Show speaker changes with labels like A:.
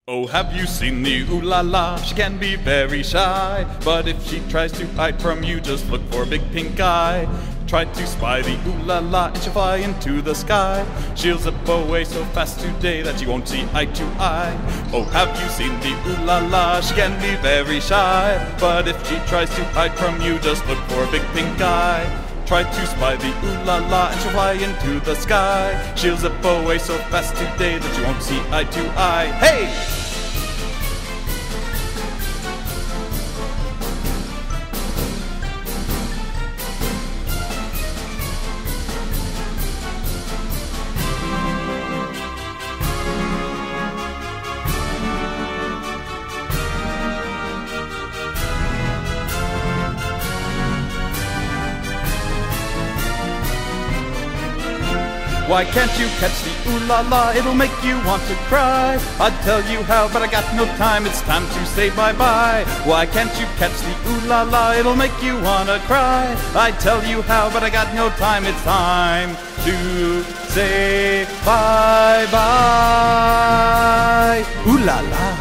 A: Oh, have you seen the ooh-la-la? She can be very shy, but if she tries to hide from you, just look for a big pink eye. Try to spy the ooh-la-la and she'll fly into the sky. She'll zip away so fast today that you won't see eye to eye. Oh, have you seen the ooh-la-la? She can be very shy, but if she tries to hide from you, just look for a big pink eye. Try to spy the ooh-la-la and she'll fly into the sky. She'll zip away so fast today that you won't see eye to eye. Hey! Why can't you catch the ooh-la-la? It'll make you want to cry. I'd tell you how, but I got no time. It's time to say bye-bye. Why can't you catch the ooh-la-la? It'll make you wanna cry. I'd tell you how, but I got no time. It's time to say bye-bye. Ooh-la-la.